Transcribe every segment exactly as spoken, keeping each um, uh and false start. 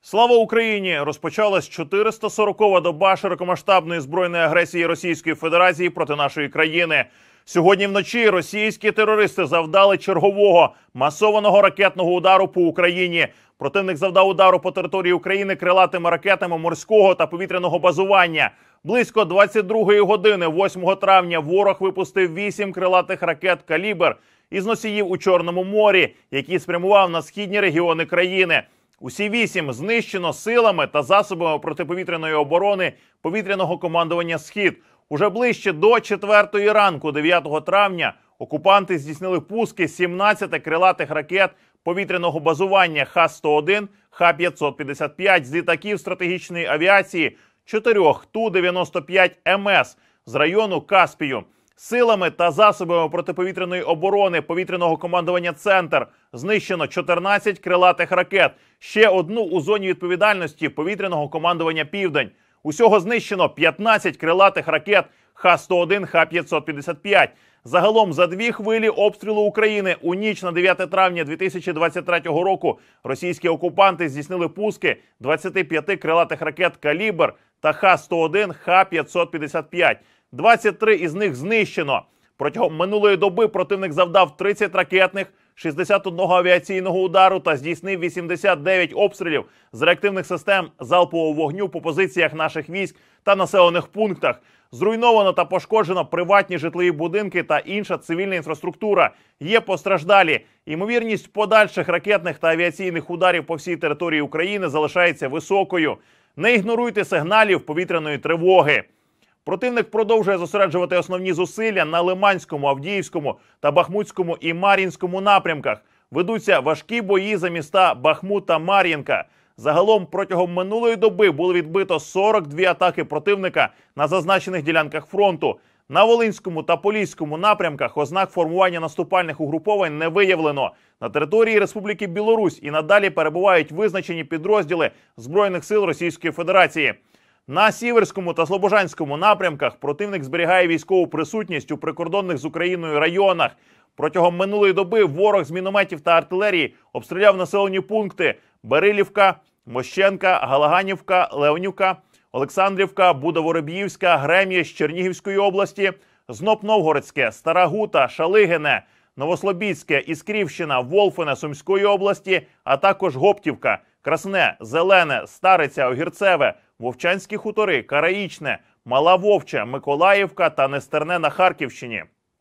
Слава Україні! Розпочалась чотириста сорокова доба широкомасштабної збройної агресії Російської Федерації проти нашої країни. Сьогодні вночі російські терористи завдали чергового масованого ракетного удару по Україні. Противник завдав удару по території України крилатими ракетами морського та повітряного базування. Близько двадцять другої години восьмого травня ворог випустив вісім крилатих ракет «Калібр» із носіїв у Чорному морі, які спрямував на східні регіони країни. Усі вісім знищено силами та засобами протиповітряної оборони повітряного командування «Схід». Уже ближче до четвертої ранку дев'ятого травня окупанти здійснили пуски сімнадцяти крилатих ракет повітряного базування Х сто один, Х п'ятсот п'ятдесят п'ять з літаків стратегічної авіації, чотирьох Ту дев'яносто п'ять Ем Ес з району Каспію. Силами та засобами протиповітряної оборони повітряного командування «Центр» знищено чотирнадцять крилатих ракет, ще одну у зоні відповідальності повітряного командування «Південь». Усього знищено п'ятнадцять крилатих ракет Х сто один, Х п'ятсот п'ятдесят п'ять. Загалом за дві хвилі обстрілу України у ніч на дев'яте травня дві тисячі двадцять третього року російські окупанти здійснили пуски двадцяти п'яти крилатих ракет «Калібр» та Х сто один, Х п'ятсот п'ятдесят п'ять. двадцять три із них знищено. Протягом минулої доби противник завдав тридцять ракетних, шістдесят один авіаційного удару та здійснив вісімдесят дев'ять обстрілів з реактивних систем залпового вогню по позиціях наших військ та населених пунктах. Зруйновано та пошкоджено приватні житлові будинки та інша цивільна інфраструктура. Є постраждалі. Ймовірність подальших ракетних та авіаційних ударів по всій території України залишається високою. Не ігноруйте сигналів повітряної тривоги. Противник продовжує зосереджувати основні зусилля на Лиманському, Авдіївському та Бахмутському і Мар'їнському напрямках. Ведуться важкі бої за міста Бахмут та Мар'їнка. Загалом протягом минулої доби було відбито сорок дві атаки противника на зазначених ділянках фронту. На Волинському та Поліському напрямках ознак формування наступальних угруповань не виявлено. На території Республіки Білорусь і надалі перебувають визначені підрозділи Збройних сил Російської Федерації. На Сіверському та Слобожанському напрямках противник зберігає військову присутність у прикордонних з Україною районах. Протягом минулої доби ворог з мінометів та артилерії обстріляв населені пункти Берилівка, Мощенка, Галаганівка, Леонівка, Олександрівка, Буда-Воробіївська, Грем'я з Чернігівської області, Знop-Новгородське, Стара Гута, Шалигине, Новослобідське, Іскрівщина, Волфине Сумської області, а також Гоптівка, Красне, Зелене, Стариця, Огірцеве, Вовчанські хутори, Караїчне, Мала Вовча, Миколаївка та Нестерне на Харківщині.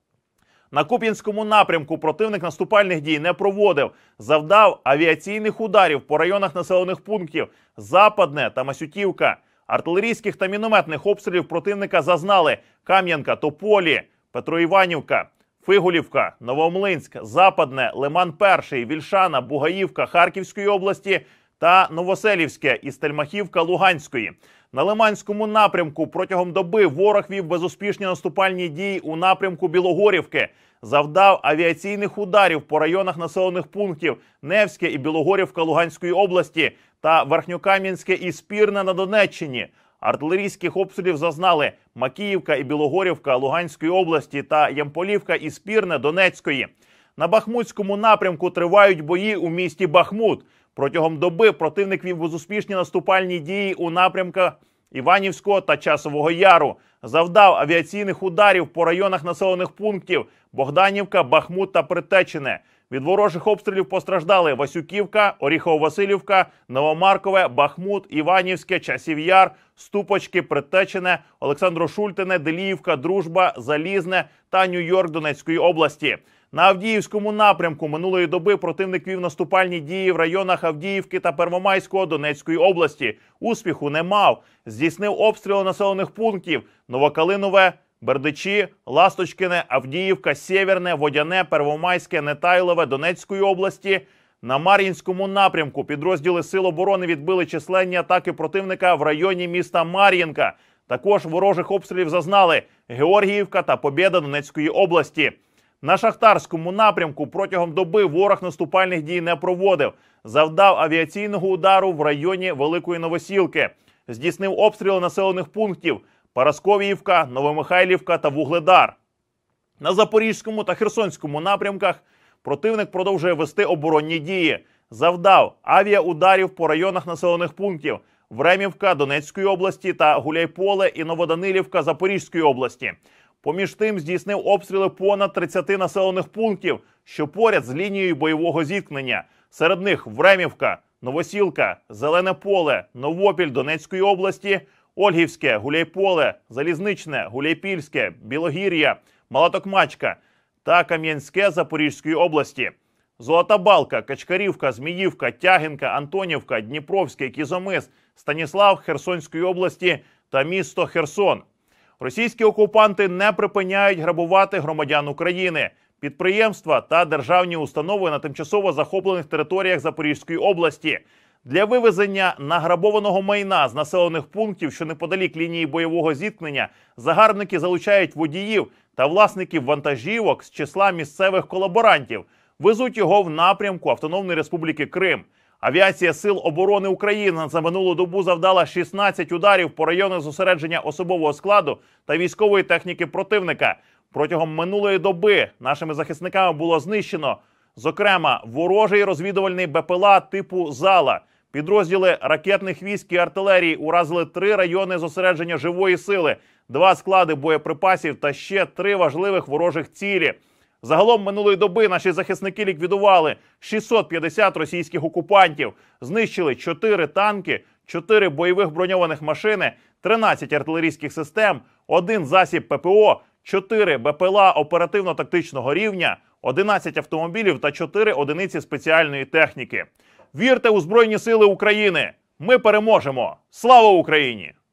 На Куп'янському напрямку противник наступальних дій не проводив. Завдав авіаційних ударів по районах населених пунктів Западне та Масютівка. Артилерійських та мінометних обстрілів противника зазнали Кам'янка, Тополі, Петроіванівка, Фигулівка, Новомлинськ, Западне, Лиман-Перший, Вільшана, Бугаївка Харківської області та Новоселівське і Стельмахівка Луганської. На Лиманському напрямку протягом доби ворог вів безуспішні наступальні дії у напрямку Білогорівки. Завдав авіаційних ударів по районах населених пунктів Невське і Білогорівка Луганської області та Верхньокам'янське і Спірне на Донеччині. Артилерійських обстрілів зазнали Макіївка і Білогорівка Луганської області та Ямполівка і Спірне Донецької. На Бахмутському напрямку тривають бої у місті Бахмут. Протягом доби противник вів безуспішні наступальні дії у напрямках Іванівського та Часового Яру. Завдав авіаційних ударів по районах населених пунктів Богданівка, Бахмут та Притечине. Від ворожих обстрілів постраждали Васюківка, Оріхово-Василівка, Новомаркове, Бахмут, Іванівське, Часів Яр, Ступочки, Притечине, Олександро-Шультине, Деліївка, Дружба, Залізне та Нью-Йорк Донецької області. На Авдіївському напрямку минулої доби противник вів наступальні дії в районах Авдіївки та Первомайського Донецької області. Успіху не мав. Здійснив обстріли населених пунктів Новокалинове, Бердичі, Ласточкине, Авдіївка, Сєвєрне, Водяне, Первомайське, Нетайлове Донецької області. На Мар'їнському напрямку підрозділи Сил оборони відбили численні атаки противника в районі міста Мар'їнка. Також ворожих обстрілів зазнали Георгіївка та Побєда Донецької області. На Шахтарському напрямку протягом доби ворог наступальних дій не проводив. Завдав авіаційного удару в районі Великої Новосілки. Здійснив обстріли населених пунктів Парасковіївка, Новомихайлівка та Вугледар. На Запорізькому та Херсонському напрямках противник продовжує вести оборонні дії. завдав авіаударів по районах населених пунктів Времівка Донецької області та Гуляйполе і Новоданилівка Запорізької області. Поміж тим здійснив обстріли понад тридцяти населених пунктів, що поряд з лінією бойового зіткнення. Серед них Времівка, Новосілка, Зелене Поле, Новопіль Донецької області, Ольгівське, Гуляйполе, Залізничне, Гуляйпільське, Білогір'я, Малотокмачка та Кам'янське Запорізької області. Золота Балка, Качкарівка, Зміївка, Тягінка, Антонівка, Дніпровське, Кізомис, Станіслав Херсонської області та місто Херсон. Російські окупанти не припиняють грабувати громадян України, підприємства та державні установи на тимчасово захоплених територіях Запорізької області. Для вивезення награбованого майна з населених пунктів, що неподалік лінії бойового зіткнення, загарбники залучають водіїв та власників вантажівок з числа місцевих колаборантів. Везуть його в напрямку Автономної Республіки Крим. Авіація Сил оборони України за минулу добу завдала шістнадцять ударів по районах зосередження особового складу та військової техніки противника. Протягом минулої доби нашими захисниками було знищено, зокрема, ворожий розвідувальний БПЛА типу «Зала». Підрозділи ракетних військ і артилерії уразили три райони зосередження живої сили, два склади боєприпасів та ще три важливих ворожих цілі. Загалом минулої доби наші захисники ліквідували шістсот п'ятдесят російських окупантів, знищили чотири танки, чотири бойових броньованих машини, тринадцять артилерійських систем, один засіб ППО, чотири БПЛА оперативно-тактичного рівня, одинадцять автомобілів та чотири одиниці спеціальної техніки. Вірте у Збройні Сили України! Ми переможемо! Слава Україні!